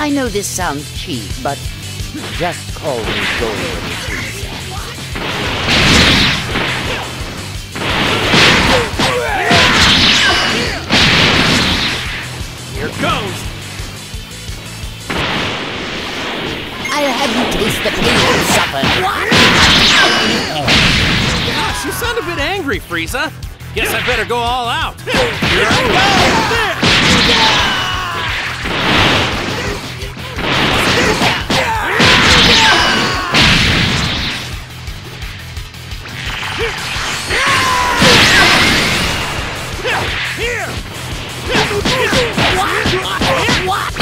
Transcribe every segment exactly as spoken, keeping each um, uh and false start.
I know this sounds cheap, but just call me Golden Freiza. Here goes! I'll have you taste the pain you suffered. Gosh, you sound a bit angry, Freiza. Guess I better go all out. Here I go! Here! What? What?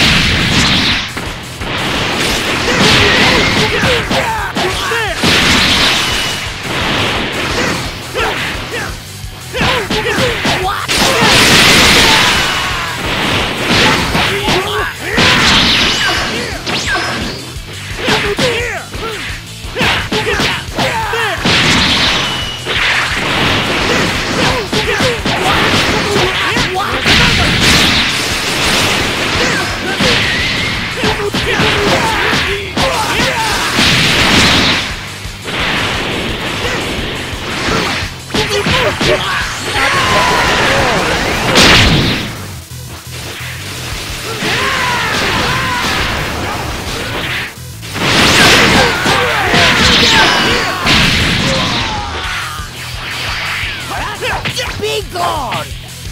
Be gone!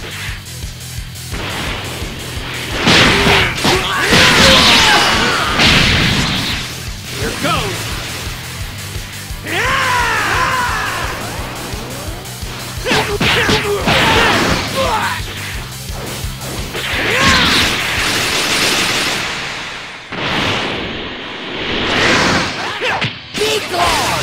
Here goes! Be gone!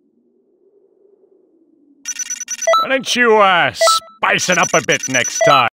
Why don't you, uh, spice it up a bit next time?